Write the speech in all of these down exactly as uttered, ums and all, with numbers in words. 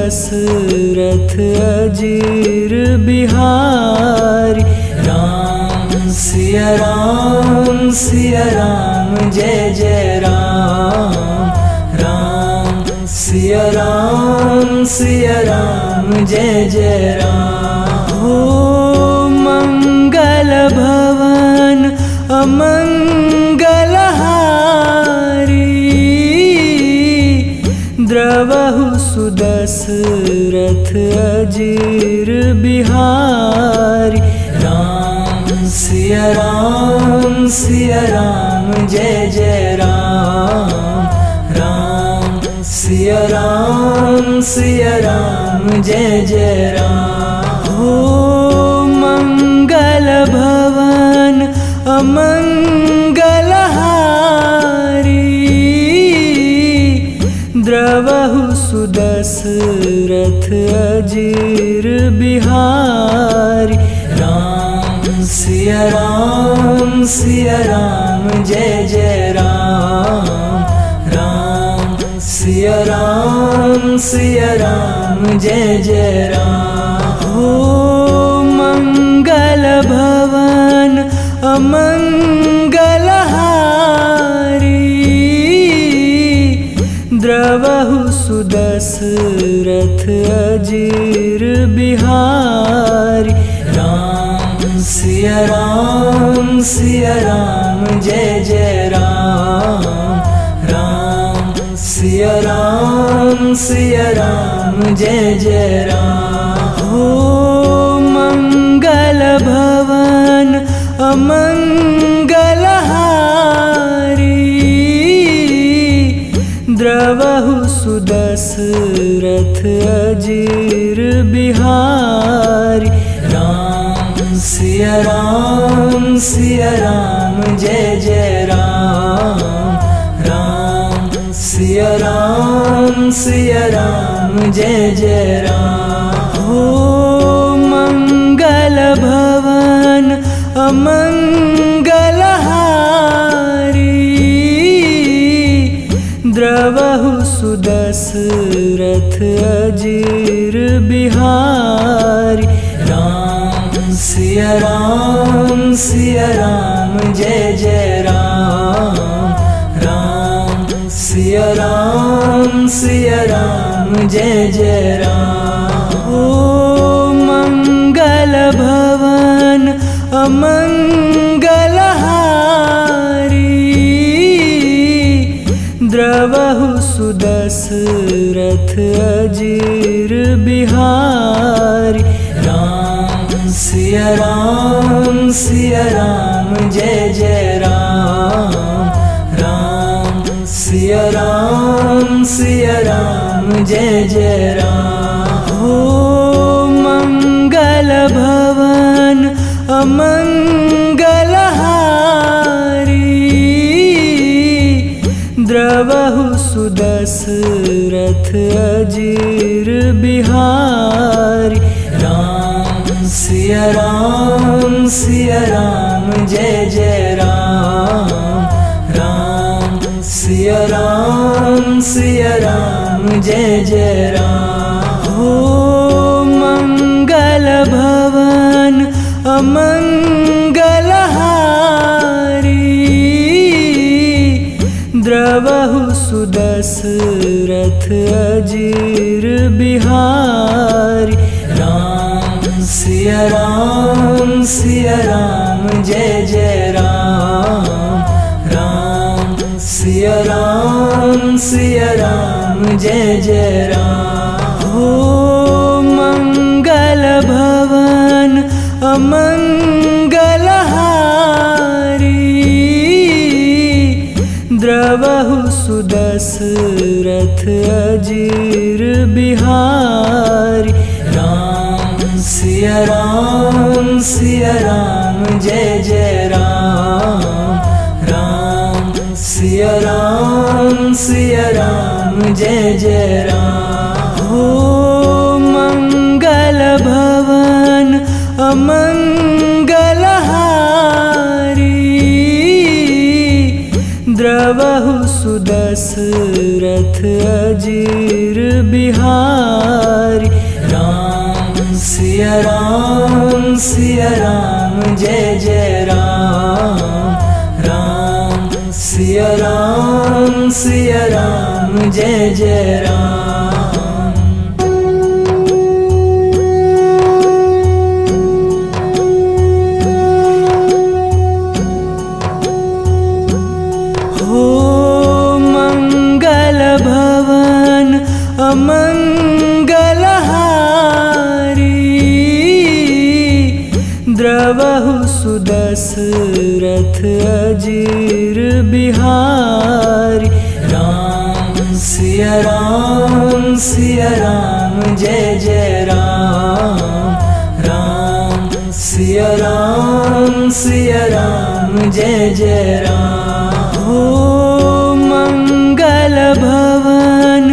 दशरथ अजीर बिहारी। राम सिया राम सिया राम जय जय राम। राम सिया राम सिया राम जय जय राम। हो मंगल भवन अमंगलहारी। द्रवहु सुदशरथ अजीर बिहारी। राम सिया राम सिया राम जय जय राम। राम सिया राम सिया राम जय जय राम। हो मंगल भवन अमंगलहारी। द्रवहु सुदशरथ अजीर बिहारी। राम सिया राम सिया राम जय जय राम। राम सिया राम सिया राम जय जय राम। हो मंगल भवन अमंगलहारी। द्रवहु सुदशरथ अजीर बिहारी। राम सिया राम सिया राम जय जय राम। राम सिया राम सिया राम जय जय राम। हो मंगल भवन अमंगलहारी। द्रवहु सुदशरथ अजीर बिहारी। राम सिया राम सिया राम जय जय राम। राम सिया राम सिया राम जय जय राम। हो मंगल भवन अमंगलहारी। द्रवहु सुदशरथ अजीर बिहारी। राम सिया राम सिया राम जय जय राम। राम सिया राम सिया राम जय जय राम। हो मंगल भवन अमंगलहारी। द्रवहु सुदशरथ अजीर बिहारी। राम सिया राम सिया राम जय जय राम। राम सिया राम सिया राम जय जय राम। हो मंगल भवन अमंगलहारी। द्रवहु सुदशरथ अजीर बिहारी। राम सिया राम सिया राम जय जय राम। राम सिया राम सिया राम जय जय राम। हो मंगल भवन अमंगलहारी। द्रवहु सुदशरथ अजीर बिहारी। राम सिया राम सिया राम जय जय राम। राम सिया राम सिया राम जय जय राम। हो मंगल भवन अमंगलहारी। द्रवहु सुदशरथ अजीर बिहारी। राम सिया राम सिया राम जय जय राम। राम सिया राम सिया राम जय जय राम। हो मंगल भवन अमंगलहारी। द्रवहु सुदशरथ अजीर बिहारी। राम सिया राम सिया राम जय जय राम। राम सिया राम सिया राम जय जय राम। भवन अमंगलहारी द्रवहु सुदशरथ अजीर बिहारी। राम सिया राम सिया राम जय जय राम। राम सिया राम सिया राम जय जय राम। हो मंगल भवन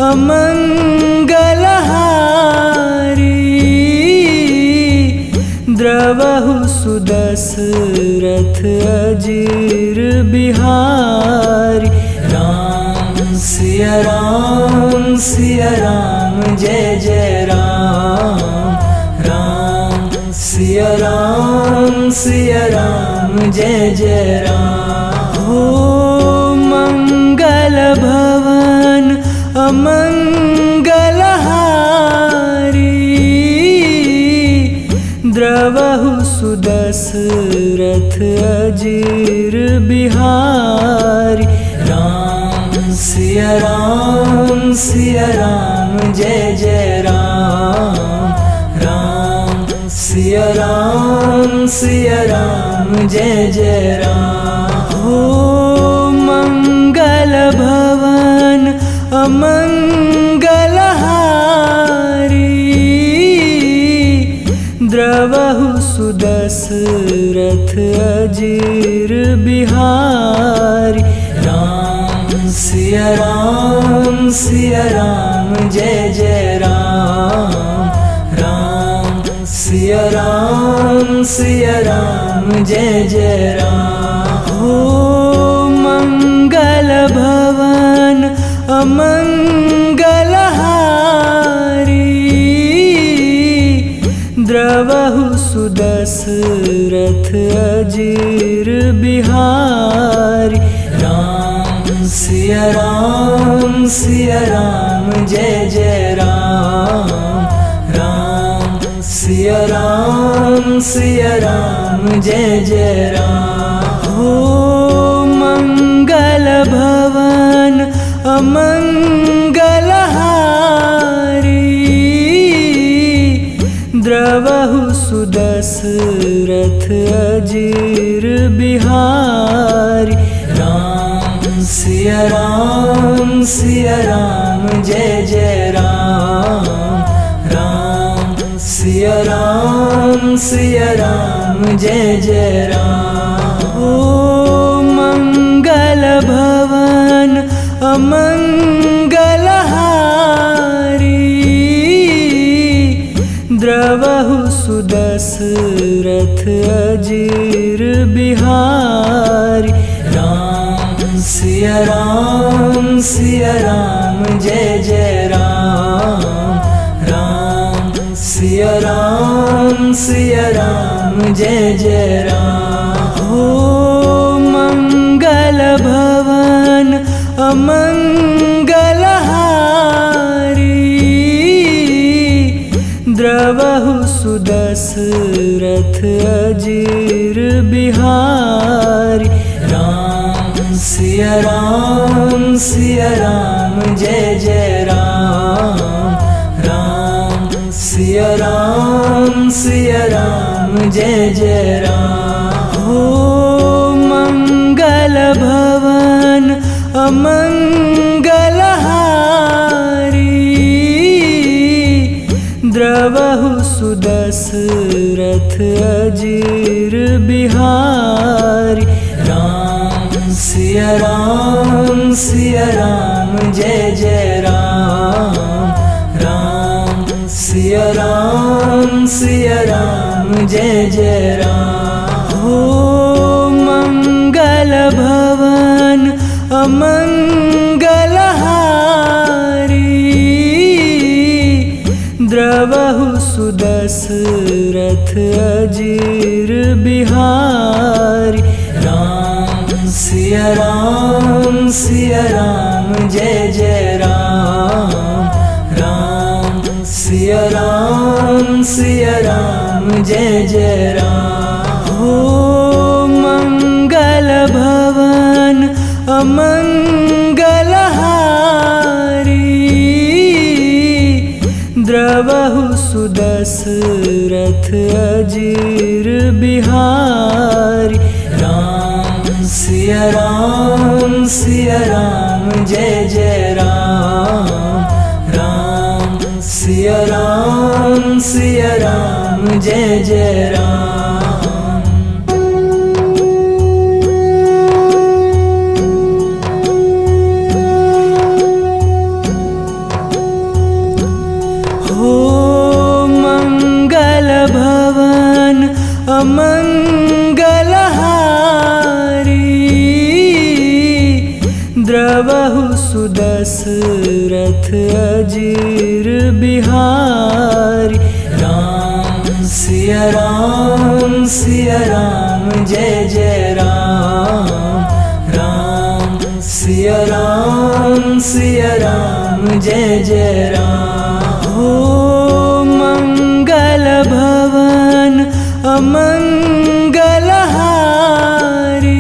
अमंगलहारी द्रवहु सुदशरथ अजीर बिहारी। राम सिया राम सिया राम जय जय राम। राम सिया राम सिया राम जय जय राम। हो मंगल भवन अमंगलहारी द्रवहु सुदशरथ अजीर बिहारी। राम सिया राम सिया राम जय जय राम। राम सिया राम सिया राम जय जय राम। हो मंगल भवन अमंगलहारी द्रवहु सुदशरथ अजीर बिहारी। राम सिया राम सिया राम जय जय राम। राम सिया राम सिया राम जय जय राम। हो मंगल भवन अमंगलहारी द्रवहु सुदशरथ अजीर बिहारी। राम सिया राम सिया राम जय जय राम। राम सिया राम सिया राम जय जय राम। हो मंगल भवन अमंगलहारी द्रवहु सुदशरथ अजीर बिहारी। राम सिया राम सिया राम जय जय राम। राम सिया राम सिया राम जय जय राम। हो मंगल भवन अमंगलहारी द्रवहु सुदशरथ अजीर बिहारी। राम सिया राम सिया राम जय जय राम। राम सिया राम सिया राम जय जय राम। हो मंगल भवन अमंगलहारी द्रवहु सुदशरथ अजीर बिहारी। राम सिया राम सिया राम जय जय राम। राम सिया राम सिया राम जय जय राम। हो मंगल भवन अमंगलहारी द्रवहु सुदशरथ अजीर बिहारी। राम सिया राम सिया राम जय जय राम। राम सिया राम सिया राम जय जय राम। हो मंगल भवन अमंगलहारी दशरथ अजीर बिहारी। राम सिया राम सिया राम जय जय राम। राम सिया राम सिया राम जय जय राम। हो मंगल भवन अमंगल हारी। द्रवहु सुदशरथ अजीर बिहारी। राम सिया राम सिया राम जय जय राम। राम सिया राम सिया राम जय जय राम। हो मंगल भवन अमंगल हारी। द्रवहु सुदशरथ अजीर बिहारी। राम सिया राम सिया राम जय जय राम। राम सिया राम सिया राम जय जय राम। हो मंगल भवन अमंगल हारी।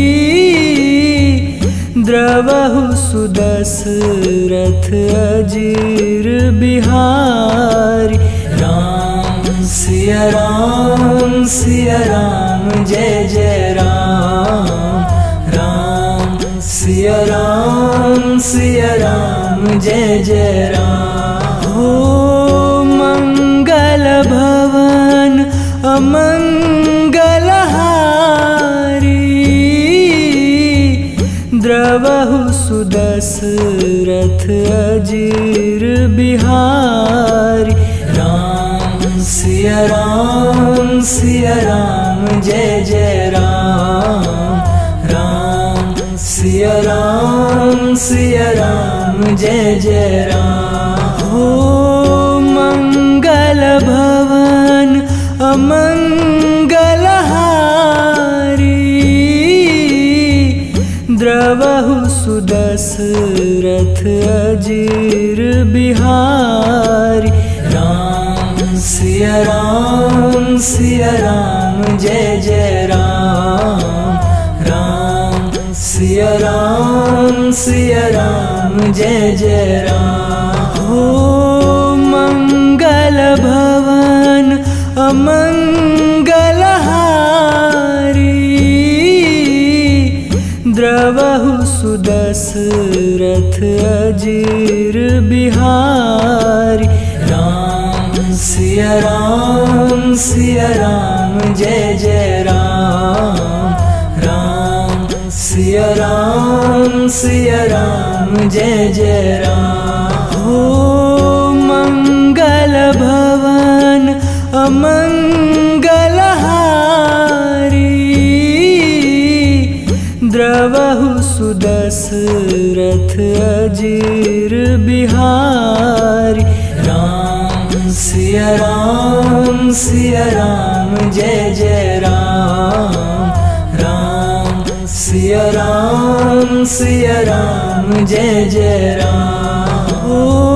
द्रवहु सुदशरथ अजीर बिहारी। राम सिया राम सिया राम जय जय राम। राम सिया राम सिया राम जय जय राम। हो मंगल भवन अमंगल हारी। द्रवहु सुदशरथ अजीर बिहारी। राम सिया राम सिया राम जय जय राम। राम सिया राम सिया राम जय जय राम। हो मंगल भवन अमंगल हारी। द्रवहु सुदशरथ अजीर बिहारी। राम सिया राम सिया राम जय जय राम। राम सिया राम सिया राम जय जय राम। हो मंगल भवन अमंगल हारी। द्रवहु सुदशरथ अजीर बिहारी। राम सिया राम सिया राम जय जय राम। राम सिया राम सिया राम जय जय राम। हो मंगल भवन अमंगल हारी। द्रवहु सुदशरथ अजीर बिहारी। राम सिया राम सिया राम जय जय राम। राम सिया राम सिया राम जय जय राम। हो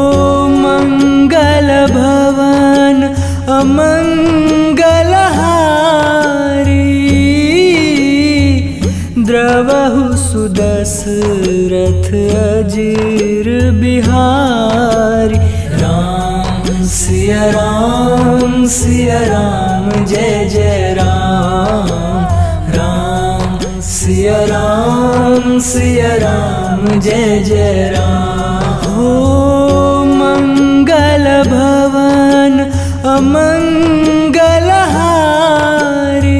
मंगल भवन अमंगल हारी। द्रवहु सुदशरथ अजीर बिहारी। राम सिया राम सिया राम जय जय राम। राम सिया राम सिया राम जय जय राम। हो मंगल भवन अमंगल हारी।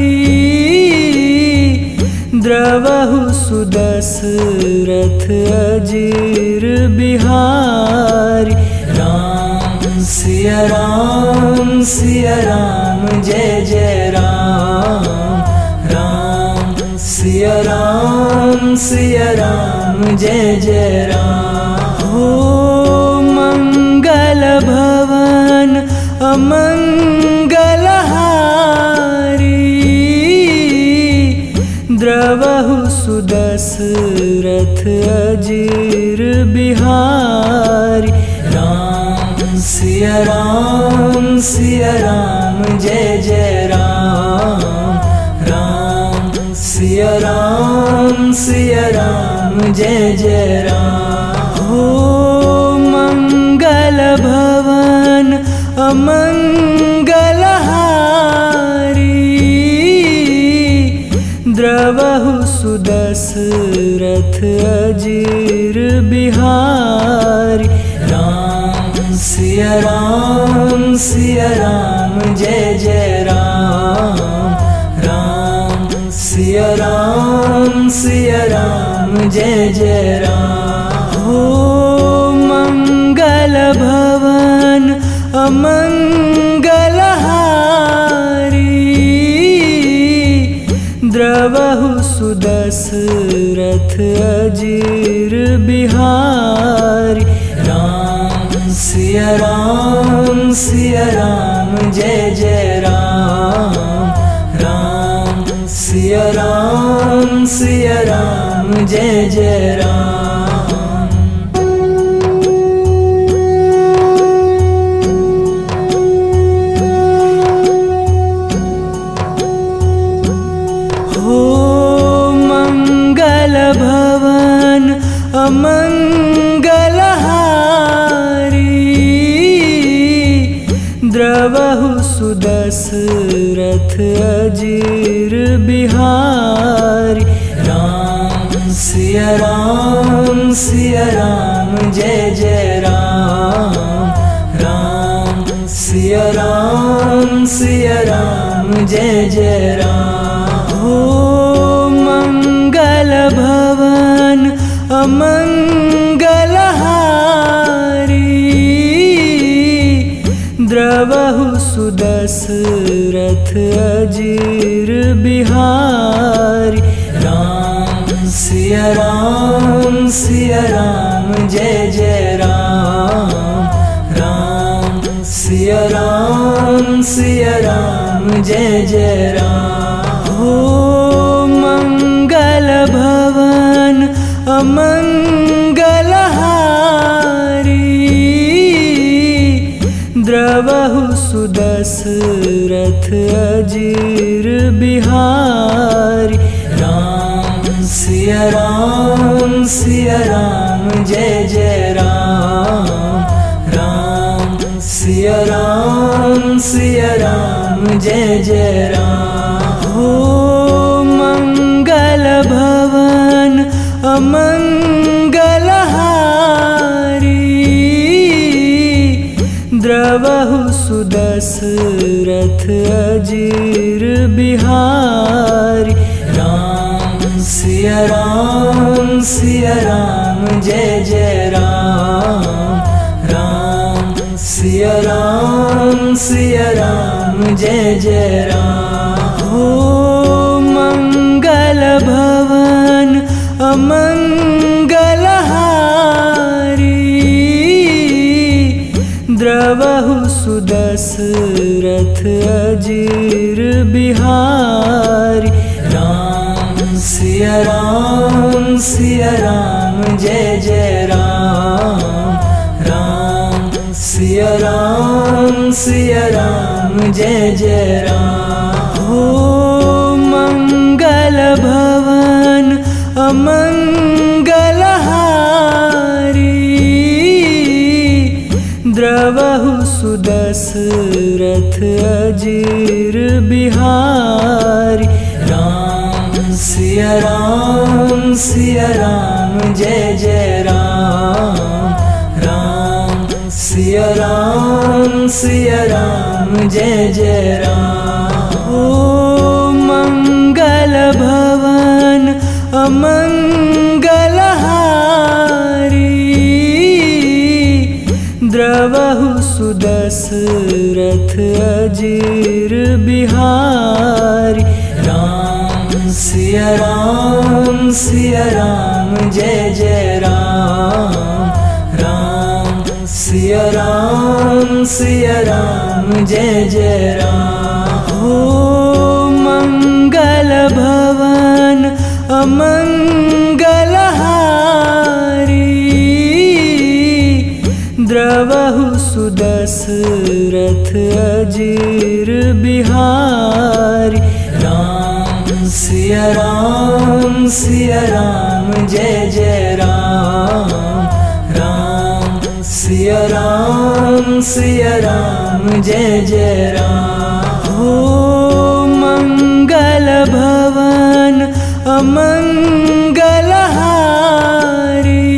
द्रवहु सुदशरथ अजीर बिहारी। राम सिया राम सिया राम जय जय राम। राम सिया राम सिया राम जय जय राम। हो मंगल भवन अमंगल द्रवहु सुदशरथ अजीर बिहारी। राम सिया राम सिया राम जय जय राम। राम सिया राम सिया राम जय जय राम। हो मंगल भवन अमंगल हारी। द्रवहु सुदशरथ अजीर बिहारी। राम सिया राम सिया राम जय जय राम। राम सिया राम सिया राम जय जय राम। हो मंगल भवन अमंगल हारी। द्रवहु सुदशरथ अजीर बिहारी। राम सिया राम सिया राम जय जय राम। राम सिया राम सिया राम जय जय राम। हो मंगल भवन अमंगल हारी। द्रवहु सुदशरथ अजीर बिहारी। राम सिया राम सिया राम जय जय राम। राम सिया राम सिया राम जय जय राम। हो मंगल भवन अमंगल हारी। द्रवहु सुदशरथ अजीर बिहारी। राम सिया राम सिया राम जय जय राम। राम सिया राम सिया राम जय जय राम। हो मंगल भवन अमंगल हारी। द्रवहु सुदशरथ अजीर बिहारी। राम सिया राम सिया राम जय जय राम। राम सिया राम सिया राम जय जय राम। हो मंगल भवन अमंगल हारी। द्रवहु सुदशरथ अजीर बिहारी। राम सिया राम सिया राम जय जय राम। राम सिया राम सिया राम जय जय राम। हो मंगल भवन अमंगल हारी। द्रवहु सुदशरथ अजीर बिहारी। राम सिया राम सिया राम जय जय राम। राम सिया राम सिया राम जय जय राम। हो मंगल भवन अमंगल हारी। द्रवहु सुदशरथ अजीर बिहारी। राम सिया राम सिया राम जय जय राम। राम सिया राम सिया राम जय जय राम। हो मंगल भवन अमंगल हारी। द्रवहु सुदशरथ अजीर बिहारी। राम सिया राम सिया राम जय जय राम। राम सिया राम सिया राम जय जय राम। हो मंगल भवन अमंगलहारी द्रवहु सुदशरथ अजीर बिहारी। राम सिया राम सिया राम जय जय राम। राम सिया राम सिया राम जय जय राम। हो मंगल भवन अमंगलहारी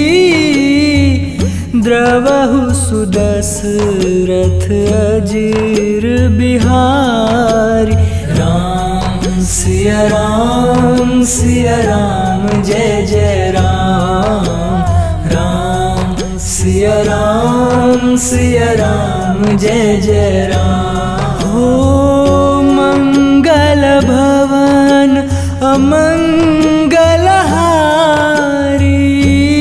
द्रवहु सुदशरथ अजीर बिहारी। राम सिया राम सिया राम जय जय राम। राम सिया राम सिया राम जय जय राम। हो मंगल भवन अमंगलहारी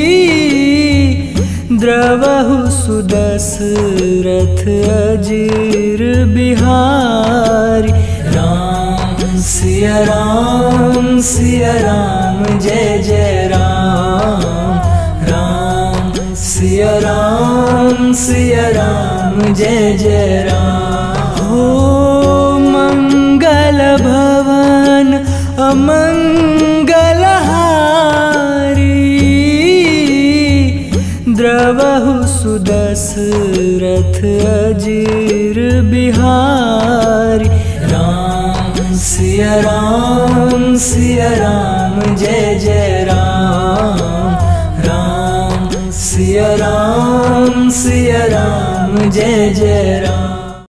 द्रवहु सुदशरथ अजीर बिहारी। राम सिया राम सिया राम जय जय राम। राम सिया राम सिया राम जय जय राम। हो मंगल भवन अमंगलहारी द्रवहु सुदशरथ अजीर बिहारी। राम सिया राम सिया राम जय जय राम। राम सिया राम सिया राम जय जय राम।